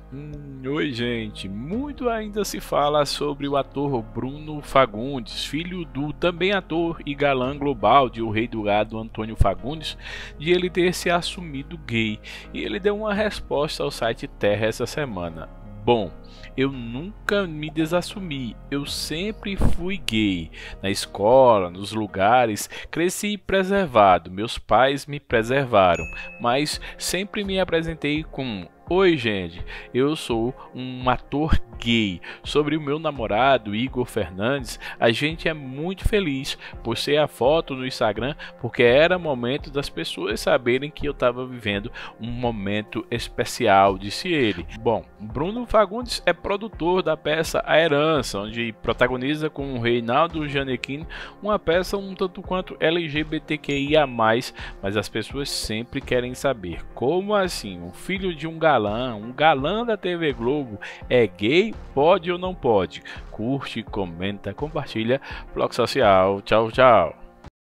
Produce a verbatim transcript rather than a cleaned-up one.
Hum, oi, gente. Muito ainda se fala sobre o ator Bruno Fagundes, filho do também ator e galã global de O Rei do Gado, Antônio Fagundes, de ele ter se assumido gay. E ele deu uma resposta ao site Terra essa semana. Bom, eu nunca me desassumi, eu sempre fui gay. Na escola, nos lugares, cresci preservado, meus pais me preservaram, mas sempre me apresentei com: oi, gente, eu sou um ator gay. Sobre o meu namorado Igor Fernandes, a gente é muito feliz. Postei a foto no Instagram porque era momento das pessoas saberem que eu estava vivendo um momento especial, disse ele. Bom, Bruno Fagundes é produtor da peça A Herança, onde protagoniza com o Reinaldo Gianecchini uma peça um tanto quanto L G B T Q I A mais, mas as pessoas sempre querem saber: como assim, o filho de um galã, um galã da T V Globo é gay? Pode ou não pode? Curte, comenta, compartilha. Bloco Social. Tchau, tchau.